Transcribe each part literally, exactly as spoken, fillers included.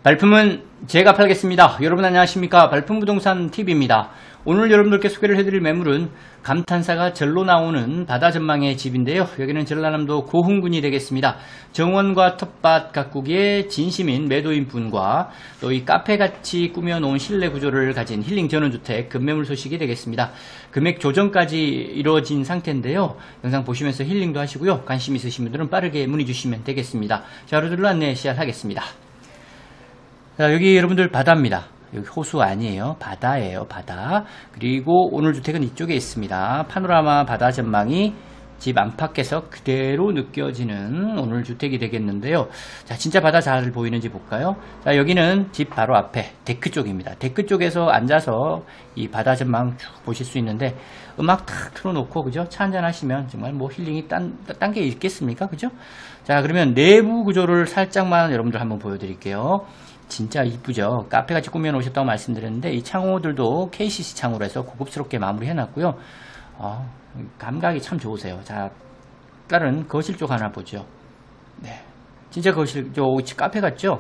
발품은 제가 팔겠습니다. 여러분 안녕하십니까? 발품부동산 티비입니다. 오늘 여러분들께 소개를 해드릴 매물은 감탄사가 절로 나오는 바다 전망의 집인데요. 여기는 전라남도 고흥군이 되겠습니다. 정원과 텃밭 가꾸기에 진심인 매도인 분과 또 이 카페같이 꾸며놓은 실내 구조를 가진 힐링 전원주택 급매물 소식이 되겠습니다. 금액 조정까지 이루어진 상태인데요. 영상 보시면서 힐링도 하시고요. 관심 있으신 분들은 빠르게 문의 주시면 되겠습니다. 자, 여러분들로 안내 시작하겠습니다. 자, 여기 여러분들 바다입니다. 여기 호수 아니에요. 바다예요. 바다. 그리고 오늘 주택은 이쪽에 있습니다. 파노라마 바다 전망이 집 안팎에서 그대로 느껴지는 오늘 주택이 되겠는데요. 자, 진짜 바다 잘 보이는지 볼까요? 자, 여기는 집 바로 앞에 데크 쪽입니다. 데크 쪽에서 앉아서 이 바다 전망 쭉 보실 수 있는데 음악 탁 틀어놓고, 그죠? 차 한잔 하시면 정말 뭐 힐링이 딴, 딴 게 있겠습니까? 그죠? 자, 그러면 내부 구조를 살짝만 여러분들 한번 보여드릴게요. 진짜 이쁘죠. 카페같이 꾸며 놓으셨다고 말씀드렸는데 이 창호들도 케이씨씨 창호로 해서 고급스럽게 마무리 해놨고요. 어, 감각이 참 좋으세요. 자, 다른 거실 쪽 하나 보죠. 네, 진짜 거실 쪽 카페 같죠.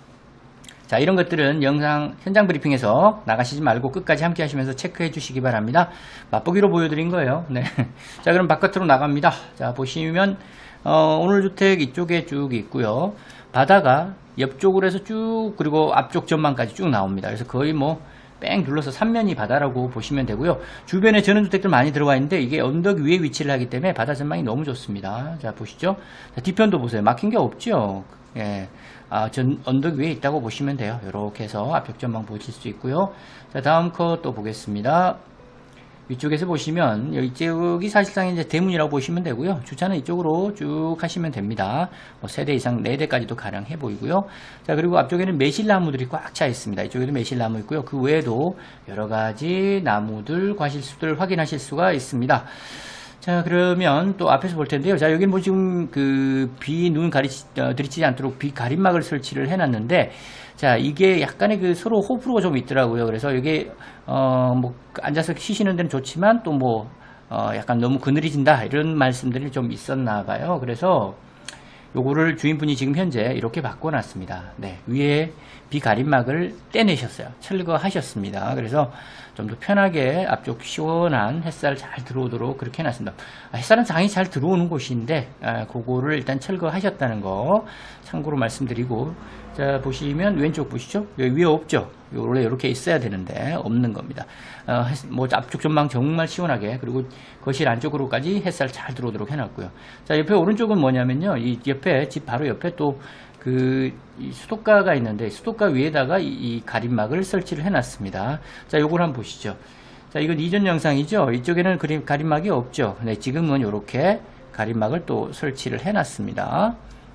자, 이런 것들은 영상 현장 브리핑에서 나가시지 말고 끝까지 함께 하시면서 체크해 주시기 바랍니다. 맛보기로 보여드린 거예요. 네. 자, 그럼 바깥으로 나갑니다. 자, 보시면 어, 오늘 주택 이쪽에 쭉 있고요. 바다가 옆쪽으로 해서 쭉, 그리고 앞쪽 전망까지 쭉 나옵니다. 그래서 거의 뭐 뺑 둘러서 삼면이 바다라고 보시면 되고요. 주변에 전원주택들 많이 들어와 있는데 이게 언덕 위에 위치를 하기 때문에 바다 전망이 너무 좋습니다. 자, 보시죠. 자, 뒤편도 보세요. 막힌 게 없죠. 예. 아, 전 언덕 위에 있다고 보시면 돼요. 이렇게 해서 앞쪽 전망 보실 수 있고요. 자, 다음 컷 또 보겠습니다. 위쪽에서 보시면 이쪽이 사실상 이제 대문이라고 보시면 되고요. 주차는 이쪽으로 쭉 하시면 됩니다. 뭐 세 대 이상 네 대까지도 가능해 보이고요. 자, 그리고 앞쪽에는 매실나무들이 꽉 차 있습니다. 이쪽에도 매실나무 있고요. 그 외에도 여러 가지 나무들, 과실수들 확인하실 수가 있습니다. 자, 그러면 또 앞에서 볼 텐데요. 자, 여기 뭐 지금 그 비, 눈 가리, 어, 들이치지 않도록 비 가림막을 설치를 해놨는데, 자, 이게 약간의 그 서로 호불호가 좀 있더라고요. 그래서 이게, 어, 뭐, 앉아서 쉬시는 데는 좋지만 또 뭐, 어, 약간 너무 그늘이진다. 이런 말씀들이 좀 있었나 봐요. 그래서 요거를 주인분이 지금 현재 이렇게 바꿔놨습니다. 네, 위에 비 가림막을 떼내셨어요. 철거하셨습니다. 그래서 좀 더 편하게 앞쪽 시원한 햇살 잘 들어오도록 그렇게 해놨습니다. 아, 햇살은 당연히 잘 들어오는 곳인데 아, 그거를 일단 철거하셨다는 거 참고로 말씀드리고, 자, 보시면 왼쪽 보시죠. 여기 위에 없죠. 원래 이렇게 있어야 되는데 없는 겁니다. 어, 뭐 앞쪽 전망 정말 시원하게, 그리고 거실 안쪽으로까지 햇살 잘 들어오도록 해놨고요. 자, 옆에 오른쪽은 뭐냐면요, 이 옆에 집 바로 옆에 또 그 수도가가 있는데 수도가 위에다가 이, 이 가림막을 설치를 해놨습니다. 자, 요걸 한번 보시죠. 자, 이건 이전 영상이죠. 이쪽에는 그림 가림막이 없죠. 네, 지금은 이렇게 가림막을 또 설치를 해놨습니다.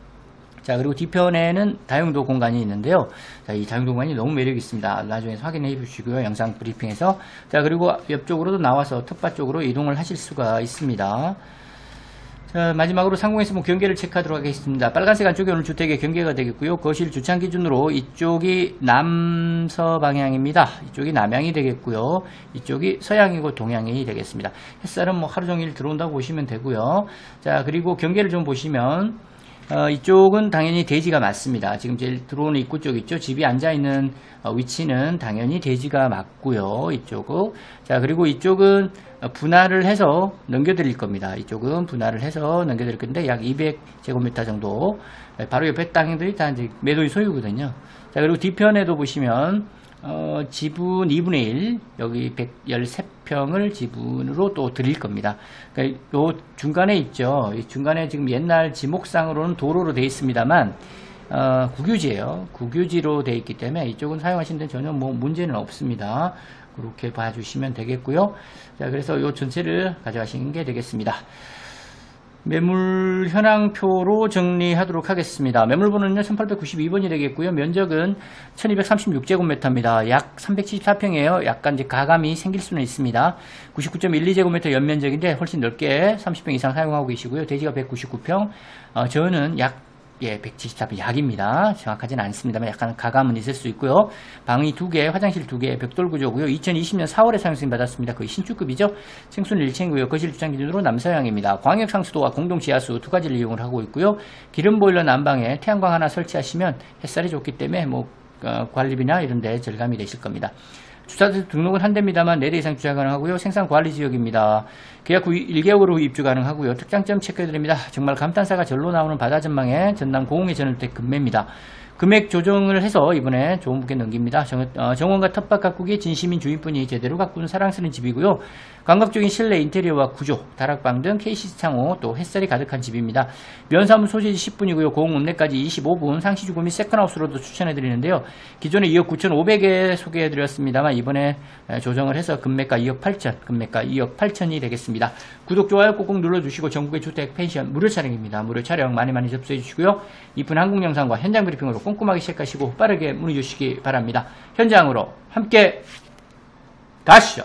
자, 그리고 뒤편에는 다용도 공간이 있는데요. 자, 이 다용도 공간이 너무 매력이 있습니다. 나중에 확인해 보시고요. 영상 브리핑에서. 자, 그리고 옆쪽으로도 나와서 텃밭 쪽으로 이동을 하실 수가 있습니다. 자, 마지막으로 상공에서 뭐 경계를 체크하도록 하겠습니다. 빨간색 안쪽이 오늘 주택의 경계가 되겠고요. 거실 주차장 기준으로 이쪽이 남서 방향입니다. 이쪽이 남향이 되겠고요. 이쪽이 서향이고 동향이 되겠습니다. 햇살은 뭐 하루 종일 들어온다고 보시면 되고요. 자, 그리고 경계를 좀 보시면 어, 이쪽은 당연히 대지가 맞습니다. 지금 제일 들어오는 입구 쪽 있죠. 집이 앉아있는 어, 위치는 당연히 대지가 맞고요. 이쪽은. 자, 그리고 이쪽은 분할을 해서 넘겨드릴 겁니다. 이쪽은 분할을 해서 넘겨드릴 건데 약 이백 제곱미터 정도. 바로 옆에 땅들이 다 이제 매도인 소유거든요. 자, 그리고 뒤편에도 보시면 어, 지분 이분의 일, 여기 백십삼 평을 지분으로 또 드릴 겁니다. 그러니까 요 중간에 있죠. 이 중간에 지금 옛날 지목상으로는 도로로 되어 있습니다만, 어, 국유지예요. 국유지로 되어 있기 때문에 이쪽은 사용하시는 데 전혀 뭐 문제는 없습니다. 그렇게 봐주시면 되겠고요. 자, 그래서 요 전체를 가져가시는 게 되겠습니다. 매물 현황표로 정리하도록 하겠습니다. 매물번호는요 천팔백구십이 번이 되겠고요. 면적은 천이백삼십육 제곱미터입니다. 약 삼백칠십사 평이에요. 약간 이제 가감이 생길 수는 있습니다. 구십구 점 일이 제곱미터 연면적인데 훨씬 넓게 삼십 평 이상 사용하고 계시고요. 대지가 백구십구 평. 어, 저는 약 예, 백칠십사 평 약입니다. 정확하지는 않습니다만 약간 가감은 있을 수 있고요. 방이 두 개, 화장실 두 개, 벽돌 구조고요. 이천이십 년 사월에 사용 승인 받았습니다. 거의 신축급이죠. 층수는 일 층이고요. 거실 주차장 기준으로 남서향입니다. 광역 상수도와 공동 지하수 두 가지를 이용을 하고 있고요. 기름 보일러 난방에 태양광 하나 설치하시면 햇살이 좋기 때문에 뭐 어, 관리비나 이런 데 절감이 되실 겁니다. 주차소 등록은 한 대입니다만 네 대 이상 주차 가능하고요. 생산 관리 지역입니다. 계약 후 일 개월 후 입주 가능하고요. 특장점 체크해드립니다. 정말 감탄사가 절로 나오는 바다 전망에 전남 고흥의 전원주택 금매입니다. 금액 조정을 해서 이번에 좋은 분께 넘깁니다. 정, 어, 정원과 텃밭 가꾸기 진심인 주인분이 제대로 가꾸는 사랑스러운 집이고요. 감각적인 실내 인테리어와 구조, 다락방 등 케이씨씨 창호, 또 햇살이 가득한 집입니다. 면사무 소재지 십 분이고요. 고흥 읍내까지 이십오 분, 상시주거 및 세컨하우스로도 추천해드리는데요. 기존에 이억 구천오백에 소개해드렸습니다만 이번에 조정을 해서 금매가 이억 팔천, 금매가 이억 팔천이 되겠습니다. 구독, 좋아요 꼭꼭 눌러주시고 전국의 주택, 펜션 무료 촬영입니다. 무료 촬영 많이 많이 접수해주시고요. 이쁜 한국 영상과 현장 브리핑으로 꼼꼼하게 체크하시고 빠르게 문의 주시기 바랍니다. 현장으로 함께 가시죠.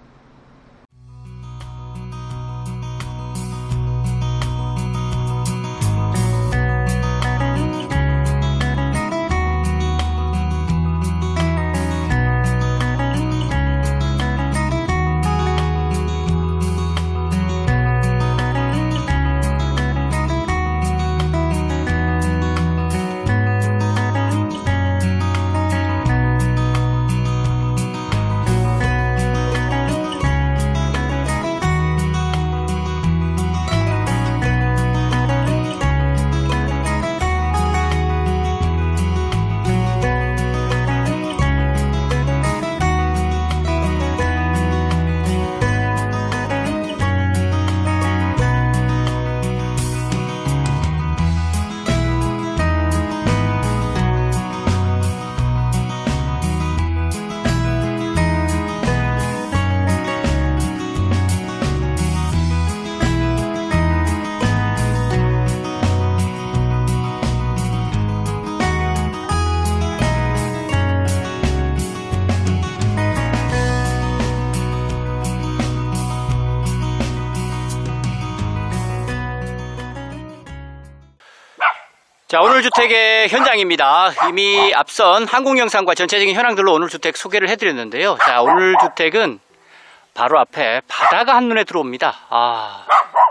자, 오늘 주택의 현장입니다. 이미 앞선 항공영상과 전체적인 현황들로 오늘 주택 소개를 해드렸는데요. 자, 오늘 주택은 바로 앞에 바다가 한눈에 들어옵니다. 아,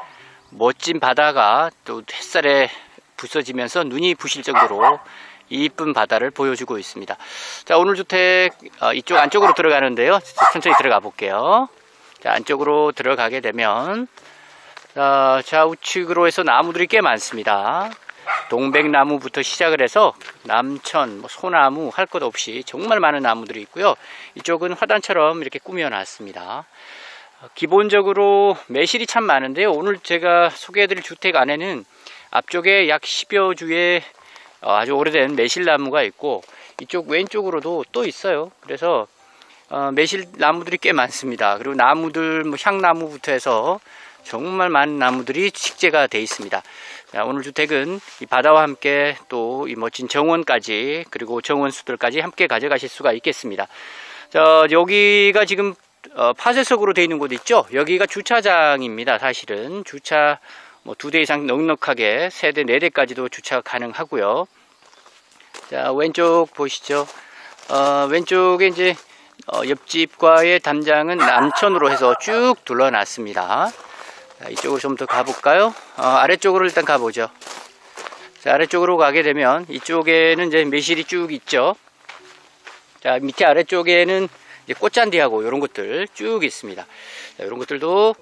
멋진 바다가 또 햇살에 부서지면서 눈이 부실 정도로 이쁜 바다를 보여주고 있습니다. 자, 오늘 주택 어, 이쪽 안쪽으로 들어가는데요. 천천히 들어가 볼게요. 자, 안쪽으로 들어가게 되면 어, 좌우측으로 해서 나무들이 꽤 많습니다. 동백나무부터 시작을 해서 남천, 뭐 소나무 할 것 없이 정말 많은 나무들이 있고요. 이쪽은 화단처럼 이렇게 꾸며 놨습니다. 기본적으로 매실이 참 많은데요. 오늘 제가 소개해드릴 주택 안에는 앞쪽에 약 십여 주의 아주 오래된 매실나무가 있고 이쪽 왼쪽으로도 또 있어요. 그래서 매실나무들이 꽤 많습니다. 그리고 나무들, 뭐 향나무부터 해서 정말 많은 나무들이 식재가 되어 있습니다. 자, 오늘 주택은 이 바다와 함께 또 이 멋진 정원까지, 그리고 정원수들까지 함께 가져가실 수가 있겠습니다. 자, 여기가 지금 어, 파쇄석으로 되어 있는 곳 있죠? 여기가 주차장입니다. 사실은 주차 뭐 두 대 이상 넉넉하게 세 대, 네 대까지도 주차 가능하고요. 자, 왼쪽 보시죠. 어, 왼쪽에 이제 어, 옆집과의 담장은 남천으로 해서 쭉 둘러놨습니다. 자, 이쪽으로 좀 더 가볼까요? 어, 아래쪽으로 일단 가보죠. 자, 아래쪽으로 가게 되면 이쪽에는 이제 매실이 쭉 있죠. 자, 밑에 아래쪽에는 이제 꽃잔디하고 이런 것들 쭉 있습니다. 자, 이런 것들도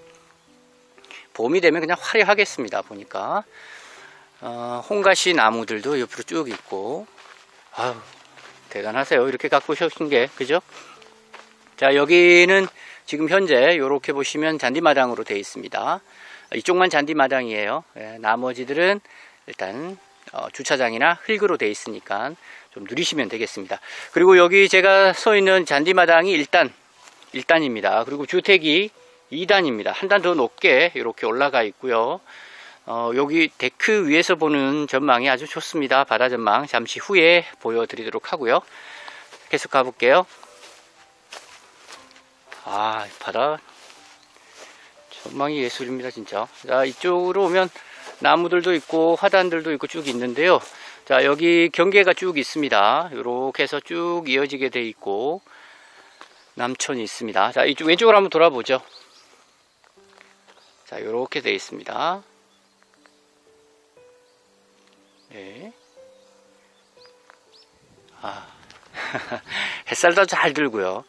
봄이 되면 그냥 화려하겠습니다. 보니까 어, 홍가시 나무들도 옆으로 쭉 있고, 아유, 대단하세요. 이렇게 갖고 오신 게, 그죠? 자, 여기는 지금 현재 이렇게 보시면 잔디마당으로 되어 있습니다. 이쪽만 잔디마당이에요. 예, 나머지들은 일단 어, 주차장이나 흙으로 되어 있으니까 좀 누리시면 되겠습니다. 그리고 여기 제가 서 있는 잔디마당이 일 단, 일 단입니다. 그리고 주택이 이 단입니다. 한 단 더 높게 이렇게 올라가 있고요. 어, 여기 데크 위에서 보는 전망이 아주 좋습니다. 바다 전망 잠시 후에 보여드리도록 하고요. 계속 가볼게요. 아, 바다 전망이 예술입니다, 진짜. 자, 이쪽으로 오면 나무들도 있고 화단들도 있고 쭉 있는데요. 자, 여기 경계가 쭉 있습니다. 이렇게 해서 쭉 이어지게 돼 있고 남천이 있습니다. 자, 이쪽 왼쪽으로 한번 돌아보죠. 자, 이렇게 돼 있습니다. 네. 아, 햇살도 잘 들고요.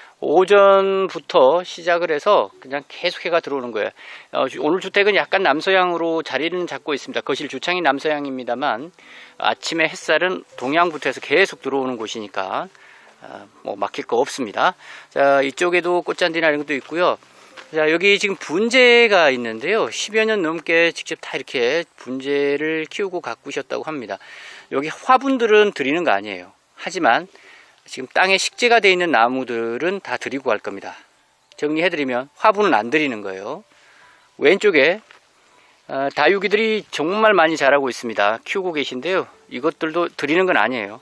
오전부터 시작을 해서 그냥 계속 해가 들어오는 거예요. 어, 오늘 주택은 약간 남서향으로 자리는 잡고 있습니다. 거실 주창이 남서향입니다만 아침에 햇살은 동향부터 해서 계속 들어오는 곳이니까 어, 뭐 막힐 거 없습니다. 자, 이쪽에도 꽃잔디나 이런 것도 있고요. 자, 여기 지금 분재가 있는데요. 십여 년 넘게 직접 다 이렇게 분재를 키우고 가꾸셨다고 합니다. 여기 화분들은 드리는 거 아니에요. 하지만 지금 땅에 식재가 되어 있는 나무들은 다 드리고 갈 겁니다. 정리해드리면 화분은 안 드리는 거예요. 왼쪽에 어, 다육이들이 정말 많이 자라고 있습니다. 키우고 계신데요. 이것들도 드리는 건 아니에요.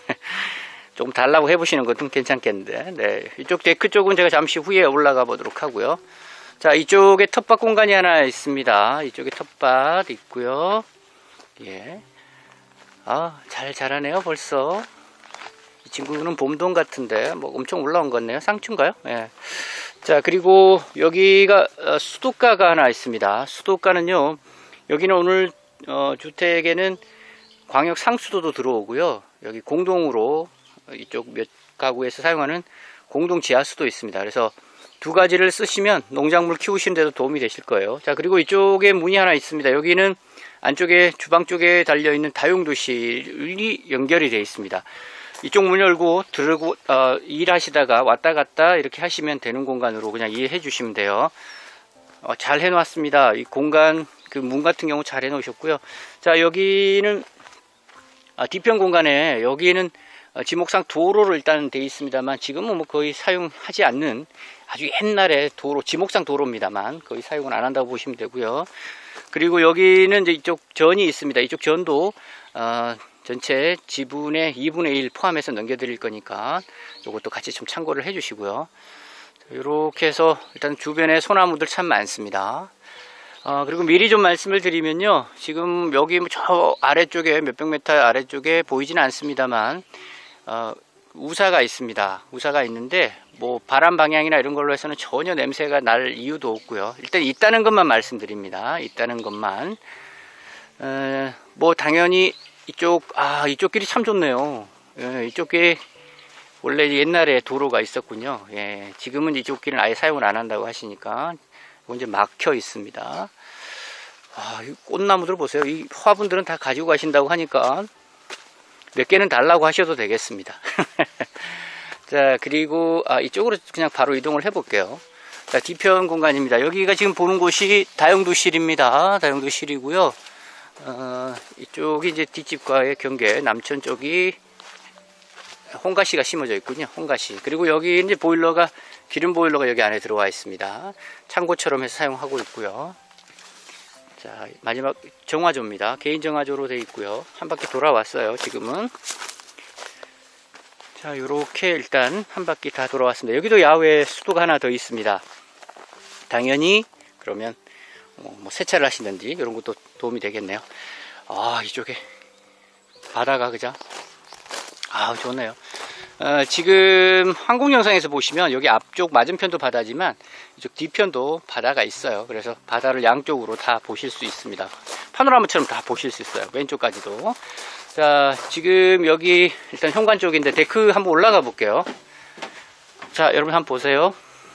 좀 달라고 해보시는 것도 괜찮겠는데. 네, 이쪽 데크 쪽은 제가 잠시 후에 올라가 보도록 하고요. 자, 이쪽에 텃밭 공간이 하나 있습니다. 이쪽에 텃밭 있고요. 예. 아, 잘 자라네요, 벌써. 이 친구는 봄동 같은데 뭐 엄청 올라온 것 같네요. 상추인가요? 예. 자, 그리고 여기가 수도가가 하나 있습니다. 수도가는요, 여기는 오늘 어, 주택에는 광역 상수도도 들어오고요. 여기 공동으로 이쪽 몇 가구에서 사용하는 공동 지하수도 있습니다. 그래서 두 가지를 쓰시면 농작물 키우시는 데도 도움이 되실 거예요. 자, 그리고 이쪽에 문이 하나 있습니다. 여기는 안쪽에 주방 쪽에 달려있는 다용도실이 연결이 되어 있습니다. 이쪽 문 열고 들고 어, 일하시다가 왔다 갔다 이렇게 하시면 되는 공간으로 그냥 이해해 주시면 돼요. 어, 잘 해놨습니다. 이 공간 그 문 같은 경우 잘 해놓으셨고요. 자, 여기는 아, 뒤편 공간에 여기는 어, 지목상 도로로 일단 되어 있습니다만 지금은 뭐 거의 사용하지 않는 아주 옛날에 도로, 지목상 도로입니다만 거의 사용을 안 한다고 보시면 되고요. 그리고 여기는 이제 이쪽 전이 있습니다. 이쪽 전도 어, 전체 지분의 이분의 일 포함해서 넘겨드릴 거니까 이것도 같이 좀 참고를 해 주시고요. 이렇게 해서 일단 주변에 소나무들 참 많습니다. 어, 그리고 미리 좀 말씀을 드리면요. 지금 여기 저 아래쪽에 몇백 미터 아래쪽에 보이지는 않습니다만 어, 우사가 있습니다. 우사가 있는데 뭐 바람 방향이나 이런 걸로 해서는 전혀 냄새가 날 이유도 없고요. 일단 있다는 것만 말씀드립니다. 있다는 것만. 에, 뭐 당연히 이쪽 아 이쪽 길이 참 좋네요. 예, 이쪽 길에 원래 옛날에 도로가 있었군요. 예, 지금은 이쪽 길은 아예 사용을 안 한다고 하시니까 이제 막혀 있습니다. 아, 이 꽃나무들 보세요. 이 화분들은 다 가지고 가신다고 하니까 몇 개는 달라고 하셔도 되겠습니다. 자, 그리고 아, 이쪽으로 그냥 바로 이동을 해 볼게요. 자, 뒤편 공간입니다. 여기가 지금 보는 곳이 다용도실입니다. 다용도실이고요. 어, 이쪽이 이제 뒷집과의 경계, 남천 쪽이 홍가시가 심어져 있군요. 홍가시. 그리고 여기 이제 보일러가, 기름 보일러가 여기 안에 들어와 있습니다. 창고처럼 해서 사용하고 있고요. 자, 마지막 정화조입니다. 개인 정화조로 되어 있고요. 한 바퀴 돌아왔어요, 지금은. 자, 요렇게 일단 한 바퀴 다 돌아왔습니다. 여기도 야외 수도가 하나 더 있습니다. 당연히, 그러면 뭐 세차를 하시는지 이런 것도 도움이 되겠네요. 아, 이쪽에 바다가 그죠? 아, 좋네요. 어, 지금 항공 영상에서 보시면 여기 앞쪽 맞은편도 바다지만 이쪽 뒤편도 바다가 있어요. 그래서 바다를 양쪽으로 다 보실 수 있습니다. 파노라마처럼 다 보실 수 있어요. 왼쪽까지도. 자, 지금 여기 일단 현관 쪽인데 데크 한번 올라가 볼게요. 자, 여러분 한번 보세요.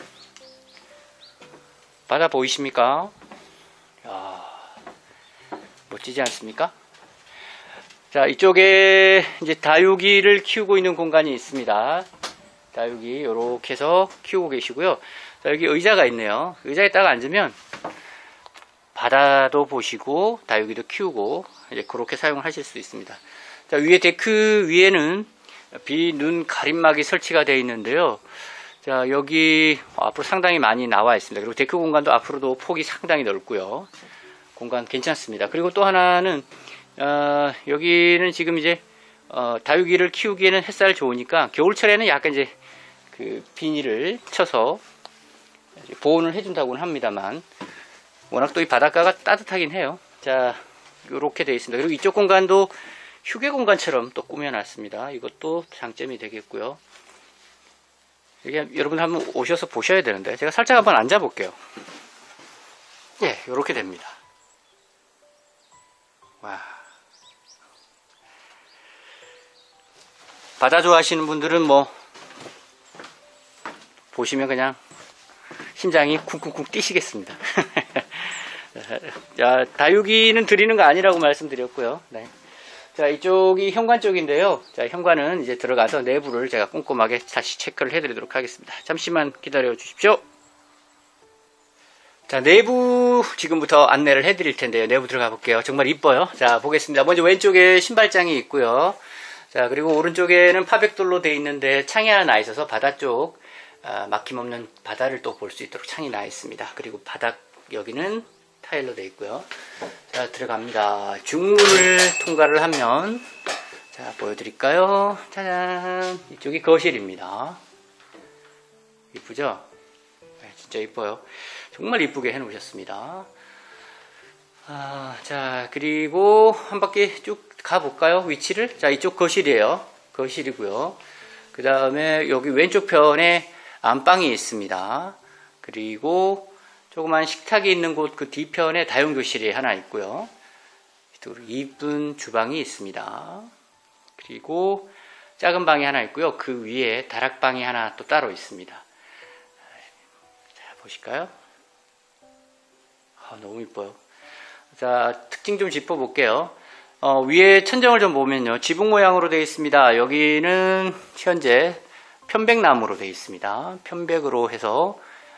바다 보이십니까? 이야, 멋지지 않습니까? 자, 이쪽에 이제 다육이를 키우고 있는 공간이 있습니다. 다육이 이렇게 해서 키우고 계시고요. 자, 여기 의자가 있네요. 의자에 딱 앉으면 바다도 보시고 다육이도 키우고 이제 그렇게 사용을 하실 수 있습니다. 자, 위에 데크 위에는 비, 눈 가림막이 설치가 되어 있는데요. 자, 여기 앞으로 상당히 많이 나와 있습니다. 그리고 데크 공간도 앞으로도 폭이 상당히 넓고요. 공간 괜찮습니다. 그리고 또 하나는 어, 여기는 지금 이제 어, 다육이를 키우기에는 햇살 좋으니까 겨울철에는 약간 이제 그 비닐을 쳐서 보온을 해준다고는 합니다만 워낙 또 이 바닷가가 따뜻하긴 해요. 자, 이렇게 되어 있습니다. 그리고 이쪽 공간도 휴게 공간처럼 또 꾸며놨습니다. 이것도 장점이 되겠고요. 여기 여러분 한번 오셔서 보셔야 되는데 제가 살짝 한번 앉아 볼게요. 예, 이렇게 됩니다. 와. 바다 좋아하시는 분들은 뭐 보시면 그냥 심장이 쿵쿵쿵 뛰시겠습니다. 자, 다육이는 드리는 거 아니라고 말씀드렸고요. 네. 자, 이쪽이 현관 쪽인데요. 자, 현관은 이제 들어가서 내부를 제가 꼼꼼하게 다시 체크를 해드리도록 하겠습니다. 잠시만 기다려 주십시오. 자, 내부 지금부터 안내를 해드릴 텐데요. 내부 들어가 볼게요. 정말 이뻐요. 자, 보겠습니다. 먼저 왼쪽에 신발장이 있고요. 자, 그리고 오른쪽에는 파백돌로 되어 있는데 창이 하나 나 있어서 바다 쪽 아, 막힘없는 바다를 또 볼 수 있도록 창이 나 있습니다. 그리고 바닥 여기는 타일로 되어 있고요. 자, 들어갑니다. 중문을 통과를 하면 자, 보여드릴까요? 짜잔, 이쪽이 거실입니다. 이쁘죠? 네, 진짜 이뻐요. 정말 이쁘게 해 놓으셨습니다. 아, 자, 그리고 한 바퀴 쭉 가볼까요? 위치를. 자, 이쪽 거실이에요. 거실이고요. 그 다음에 여기 왼쪽 편에 안방이 있습니다. 그리고 조그만 식탁이 있는 곳 그 뒤편에 다용도실이 하나 있고요. 이쁜 주방이 있습니다. 그리고 작은 방이 하나 있고요. 그 위에 다락방이 하나 또 따로 있습니다. 자, 보실까요? 아, 너무 이뻐요. 자, 특징 좀 짚어볼게요. 어, 위에 천정을 좀 보면요. 지붕 모양으로 되어 있습니다. 여기는 현재 편백나무로 되어 있습니다. 편백으로 해서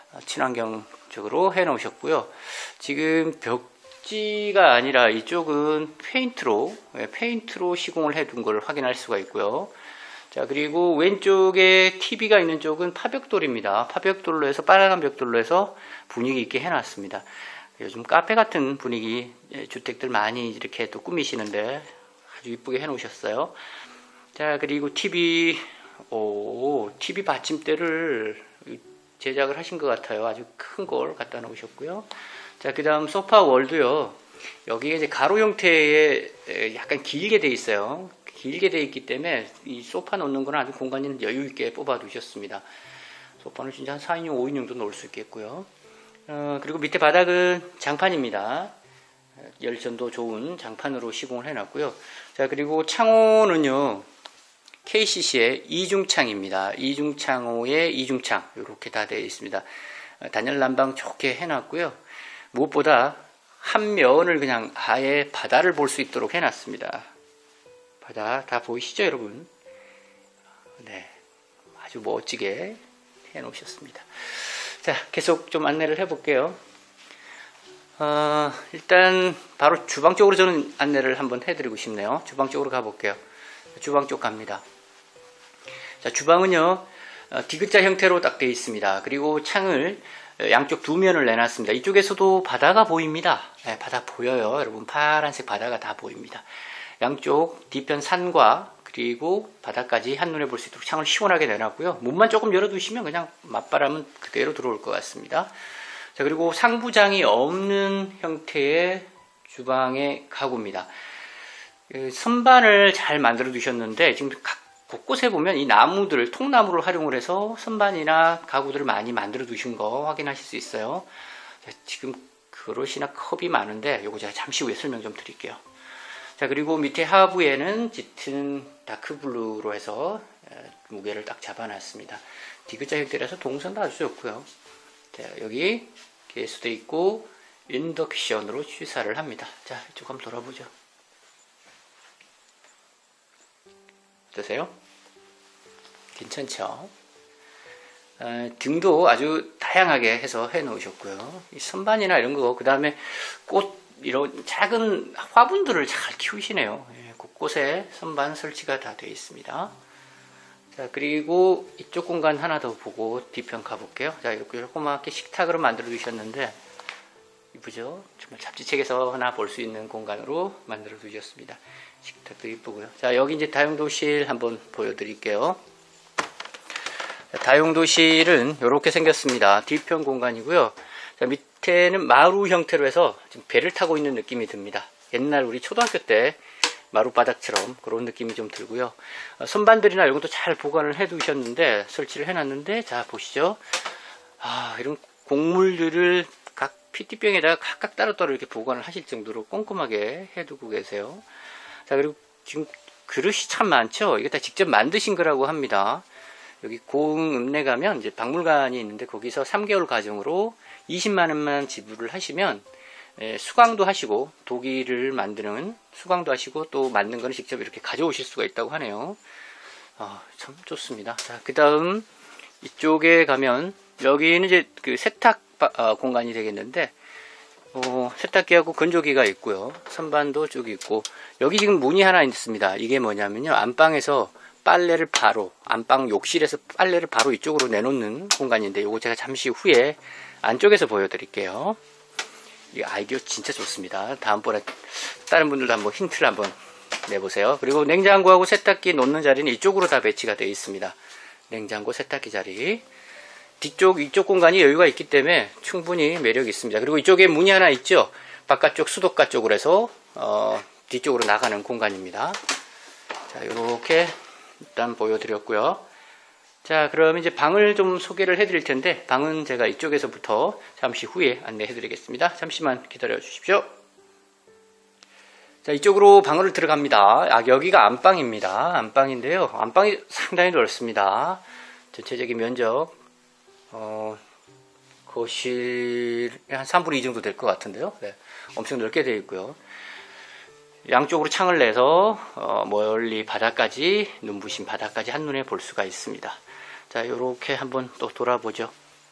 친환경적으로 해 놓으셨고요. 지금 벽지가 아니라 이쪽은 페인트로, 페인트로 시공을 해 둔 걸 확인할 수가 있고요. 자, 그리고 왼쪽에 티비가 있는 쪽은 파벽돌입니다. 파벽돌로 해서, 빨간 벽돌로 해서 분위기 있게 해 놨습니다. 요즘 카페 같은 분위기 주택들 많이 이렇게 또 꾸미시는데 아주 이쁘게 해 놓으셨어요. 자, 그리고 티비, 오, 티비 받침대를 제작을 하신 것 같아요. 아주 큰 걸 갖다 놓으셨고요. 자, 그 다음 소파 월도요. 여기에 이제 가로 형태의 약간 길게 돼 있어요. 길게 돼 있기 때문에 이 소파 놓는 거는 아주 공간이 여유 있게 뽑아 두셨습니다. 소파는 진짜 한 사 인용, 오 인용도 놓을 수 있겠고요. 어, 그리고 밑에 바닥은 장판입니다. 열전도 좋은 장판으로 시공을 해놨고요. 자, 그리고 창호는요, 케이씨씨의 이중창입니다. 이중창호의 이중창, 이렇게 다 되어 있습니다. 단열 난방 좋게 해놨고요. 무엇보다 한 면을 그냥 아예 바다를 볼 수 있도록 해놨습니다. 바다 다 보이시죠, 여러분? 네, 아주 멋지게 해놓으셨습니다. 자, 계속 좀 안내를 해볼게요. 어, 일단 바로 주방 쪽으로 저는 안내를 한번 해드리고 싶네요. 주방 쪽으로 가볼게요. 주방 쪽 갑니다. 자, 주방은요, 어, 디귿자 형태로 딱 되어 있습니다. 그리고 창을 양쪽 두 면을 내놨습니다. 이쪽에서도 바다가 보입니다. 네, 바다 보여요. 여러분, 파란색 바다가 다 보입니다. 양쪽 뒤편 산과 그리고 바다까지 한눈에 볼 수 있도록 창을 시원하게 내놨고요. 문만 조금 열어두시면 그냥 맞바람은 그대로 들어올 것 같습니다. 자, 그리고 상부장이 없는 형태의 주방의 가구입니다. 선반을 잘 만들어 두셨는데 지금 각 곳곳에 보면 이 나무들을, 통나무를 활용을 해서 선반이나 가구들을 많이 만들어 두신 거 확인하실 수 있어요. 자, 지금 그릇이나 컵이 많은데 요거 제가 잠시 후에 설명 좀 드릴게요. 자, 그리고 밑에 하부에는 짙은 다크블루로 해서 무게를 딱 잡아놨습니다. 디귿자 형태라서 동선도 아주 좋고요. 자, 여기 개수도 있고 인덕션으로 취사를 합니다. 자, 이쪽 한번 돌아보죠. 어떠세요? 괜찮죠? 어, 등도 아주 다양하게 해서 해 놓으셨고요. 이 선반이나 이런 거, 그 다음에 꽃, 이런 작은 화분들을 잘 키우시네요. 예, 곳곳에 선반 설치가 다 되어 있습니다. 자, 그리고 이쪽 공간 하나 더 보고 뒤편 가볼게요. 자, 이렇게 조그맣게 식탁으로 만들어 두셨는데 이쁘죠? 정말 잡지책에서 하나 볼 수 있는 공간으로 만들어 두셨습니다. 식탁도 이쁘고요. 자, 여기 이제 다용도실 한번 보여드릴게요. 다용도실은 이렇게 생겼습니다. 뒤편 공간이고요. 자, 밑에는 마루 형태로 해서 지금 배를 타고 있는 느낌이 듭니다. 옛날 우리 초등학교 때 마룻바닥처럼 그런 느낌이 좀 들고요. 어, 선반들이나 이런 것도 잘 보관을 해 두셨는데, 설치를 해 놨는데, 자, 보시죠. 아, 이런 곡물들을 각 피티병에다가 각각 따로따로 이렇게 보관을 하실 정도로 꼼꼼하게 해 두고 계세요. 자, 그리고 지금 그릇이 참 많죠. 이거 다 직접 만드신 거라고 합니다. 여기 고흥읍내 가면 이제 박물관이 있는데 거기서 삼 개월 과정으로 이십만 원만 지불을 하시면 예, 수강도 하시고 도기를 만드는 수강도 하시고 또 만든 거는 직접 이렇게 가져오실 수가 있다고 하네요. 아, 참 좋습니다. 자, 그 다음 이쪽에 가면 여기는 이제 그 세탁 어, 공간이 되겠는데 어, 세탁기하고 건조기가 있고요. 선반도 쭉 있고 여기 지금 문이 하나 있습니다. 이게 뭐냐면요, 안방에서 빨래를 바로 안방 욕실에서 빨래를 바로 이쪽으로 내놓는 공간인데 이거 제가 잠시 후에 안쪽에서 보여드릴게요. 이 아이디어 진짜 좋습니다. 다음번에 다른 분들도 한번 힌트를 한번 내보세요. 그리고 냉장고하고 세탁기 놓는 자리는 이쪽으로 다 배치가 되어 있습니다. 냉장고, 세탁기 자리. 뒤쪽, 이쪽 공간이 여유가 있기 때문에 충분히 매력이 있습니다. 그리고 이쪽에 문이 하나 있죠. 바깥쪽 수도가 쪽으로 해서 어, 뒤쪽으로 나가는 공간입니다. 자, 이렇게 일단 보여드렸고요. 자, 그럼 이제 방을 좀 소개를 해드릴 텐데 방은 제가 이쪽에서부터 잠시 후에 안내해 드리겠습니다. 잠시만 기다려 주십시오. 자, 이쪽으로 방으로 들어갑니다. 아, 여기가 안방입니다. 안방인데요, 안방이 상당히 넓습니다. 전체적인 면적 어, 거실 한 삼분의 이 정도 될 것 같은데요. 네, 엄청 넓게 되어 있고요. 양쪽으로 창을 내서 어, 멀리 바다까지, 눈부신 바다까지 한눈에 볼 수가 있습니다. 자, 요렇게 한번 또 돌아보죠.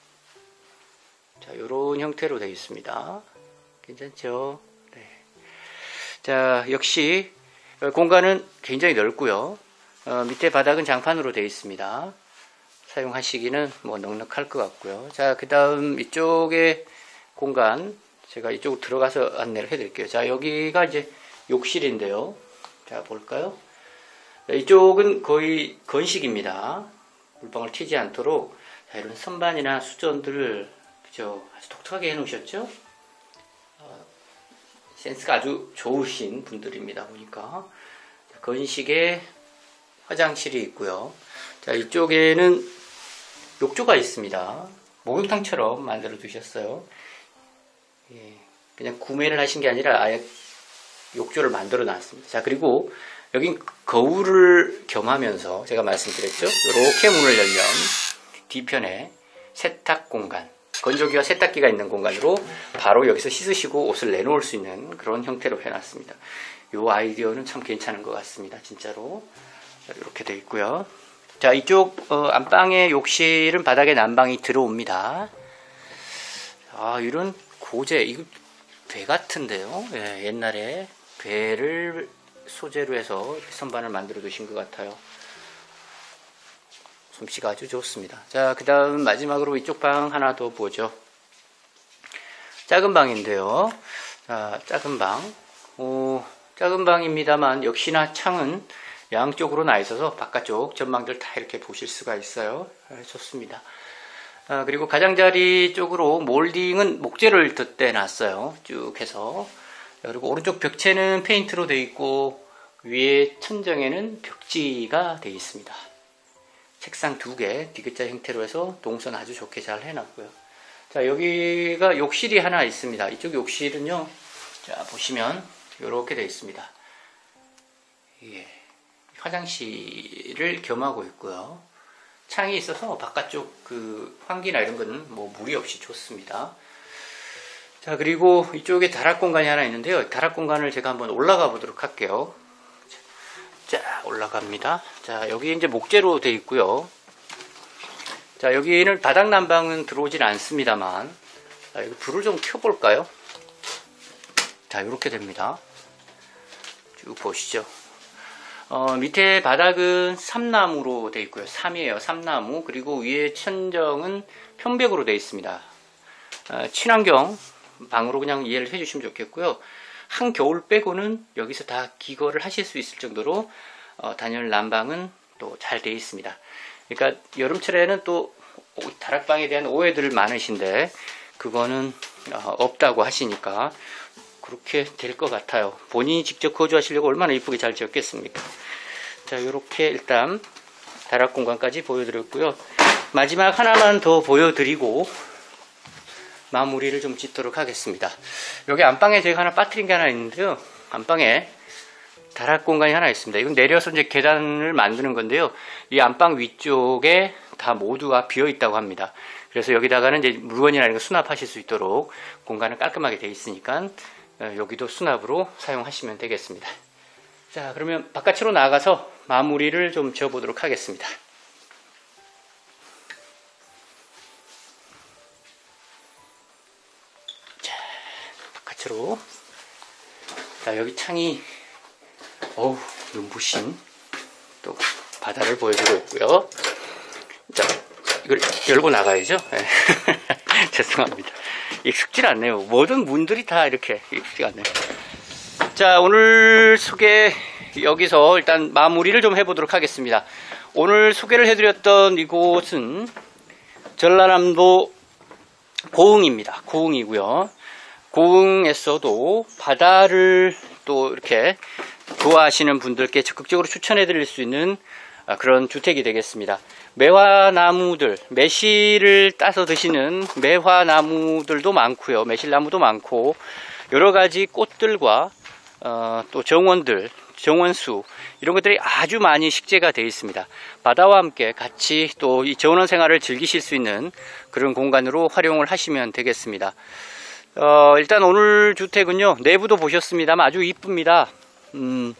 자, 요런 형태로 되어 있습니다. 괜찮죠? 네. 자, 역시 공간은 굉장히 넓고요. 어, 밑에 바닥은 장판으로 되어 있습니다. 사용하시기는 뭐 넉넉할 것 같고요. 자, 그 다음 이쪽에 공간 제가 이쪽으로 들어가서 안내를 해 드릴게요. 자, 여기가 이제 욕실인데요. 자, 볼까요? 이쪽은 거의 건식입니다. 물방울 튀지 않도록 자, 이런 선반이나 수전들을 그죠, 아주 독특하게 해 놓으셨죠? 어, 센스가 아주 좋으신 분들입니다. 보니까 건식의 화장실이 있고요. 자, 이쪽에는 욕조가 있습니다. 목욕탕처럼 만들어 두셨어요. 예, 그냥 구매를 하신 게 아니라 아예 욕조를 만들어 놨습니다. 자, 그리고 여긴 거울을 겸하면서 제가 말씀드렸죠. 이렇게 문을 열면 뒤편에 세탁 공간, 건조기와 세탁기가 있는 공간으로 바로 여기서 씻으시고 옷을 내놓을 수 있는 그런 형태로 해놨습니다. 이 아이디어는 참 괜찮은 것 같습니다. 진짜로. 자, 이렇게 되어 있고요. 자, 이쪽 어, 안방의 욕실은 바닥에 난방이 들어옵니다. 아, 이런 고제, 이거 배 같은데요. 예, 옛날에 배를 소재로 해서 선반을 만들어 두신 것 같아요. 솜씨가 아주 좋습니다. 자, 그 다음 마지막으로 이쪽 방 하나 더 보죠. 작은 방인데요. 자, 작은 방. 오, 작은 방입니다만 역시나 창은 양쪽으로 나 있어서 바깥쪽 전망들 다 이렇게 보실 수가 있어요. 아, 좋습니다. 아, 그리고 가장자리 쪽으로 몰딩은 목재를 덧대 놨어요. 쭉 해서. 그리고 오른쪽 벽체는 페인트로 되어 있고 위에 천정에는 벽지가 되어 있습니다. 책상 두 개 디귿자 형태로 해서 동선 아주 좋게 잘 해놨고요. 자, 여기가 욕실이 하나 있습니다. 이쪽 욕실은요, 자, 보시면 이렇게 되어 있습니다. 예, 화장실을 겸하고 있고요. 창이 있어서 바깥쪽 그 환기나 이런 거는 뭐 무리 없이 좋습니다. 자, 그리고 이쪽에 다락 공간이 하나 있는데요. 다락 공간을 제가 한번 올라가 보도록 할게요. 자, 올라갑니다. 자, 여기 이제 목재로 되어 있고요. 자, 여기는 바닥 난방은 들어오진 않습니다만, 자, 여기 불을 좀 켜볼까요? 자, 이렇게 됩니다. 쭉 보시죠. 어, 밑에 바닥은 삼나무로 되어 있고요. 삼이에요. 삼나무. 그리고 위에 천정은 편백으로 되어 있습니다. 어, 친환경 방으로 그냥 이해를 해주시면 좋겠고요. 한겨울 빼고는 여기서 다 기거를 하실 수 있을 정도로 어, 단열 난방은 또 잘 되어 있습니다. 그러니까 여름철에는 또 다락방에 대한 오해들 많으신데 그거는 어, 없다고 하시니까 그렇게 될 것 같아요. 본인이 직접 거주하시려고 얼마나 이쁘게 잘 지었겠습니까? 자, 이렇게 일단 다락 공간까지 보여드렸고요. 마지막 하나만 더 보여드리고 마무리를 좀 짓도록 하겠습니다. 여기 안방에 제가 하나 빠뜨린 게 하나 있는데요. 안방에 다락 공간이 하나 있습니다. 이건 내려서 이제 계단을 만드는 건데요. 이 안방 위쪽에 다 모두가 비어 있다고 합니다. 그래서 여기다가는 이제 물건이나 이런 거 수납하실 수 있도록 공간을 깔끔하게 되어 있으니까 여기도 수납으로 사용하시면 되겠습니다. 자, 그러면 바깥으로 나가서 마무리를 좀 지어보도록 하겠습니다. 자, 바깥으로. 자, 여기 창이 어우, 눈부신 또 바다를 보여주고 있고요. 자, 이걸 열고 나가야죠. 네. 죄송합니다. 익숙지 않네요. 모든 문들이 다 이렇게 익숙지 않네요. 자, 오늘 소개 여기서 일단 마무리를 좀 해보도록 하겠습니다. 오늘 소개를 해드렸던 이곳은 전라남도 고흥입니다. 고흥이고요. 고흥에서도 바다를 또 이렇게 좋아하시는 분들께 적극적으로 추천해 드릴 수 있는 그런 주택이 되겠습니다. 매화나무들, 매실을 따서 드시는 매화나무들도 많고요. 매실나무도 많고 여러가지 꽃들과 어, 또 정원들, 정원수 이런 것들이 아주 많이 식재가 되어 있습니다. 바다와 함께 같이 또 이 정원 생활을 즐기실 수 있는 그런 공간으로 활용을 하시면 되겠습니다. 어, 일단 오늘 주택은요, 내부도 보셨습니다만 아주 이쁩니다. 음,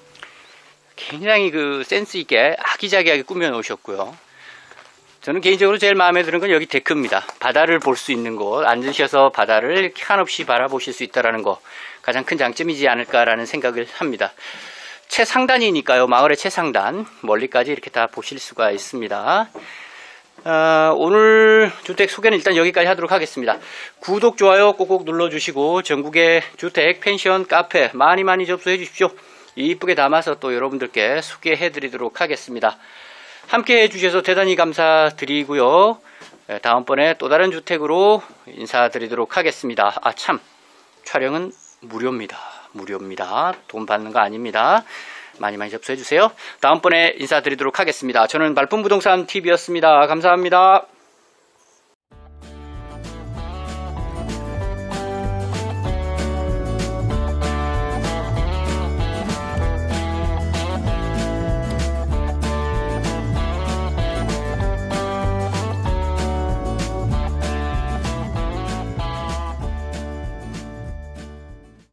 굉장히 그 센스 있게 아기자기하게 꾸며 놓으셨고요. 저는 개인적으로 제일 마음에 드는 건 여기 데크입니다. 바다를 볼 수 있는 곳, 앉으셔서 바다를 한없이 바라보실 수 있다는 거 가장 큰 장점이지 않을까라는 생각을 합니다. 최상단이니까요. 마을의 최상단 멀리까지 이렇게 다 보실 수가 있습니다. 어, 오늘 주택 소개는 일단 여기까지 하도록 하겠습니다. 구독, 좋아요 꼭꼭 눌러주시고 전국의 주택, 펜션, 카페 많이 많이 접수해 주십시오. 이쁘게 담아서 또 여러분들께 소개해 드리도록 하겠습니다. 함께 해주셔서 대단히 감사드리고요. 다음번에 또 다른 주택으로 인사드리도록 하겠습니다. 아, 참, 촬영은 무료입니다. 무료입니다. 돈 받는 거 아닙니다. 많이 많이 접수해 주세요. 다음번에 인사드리도록 하겠습니다. 저는 발품부동산 티비였습니다. 감사합니다.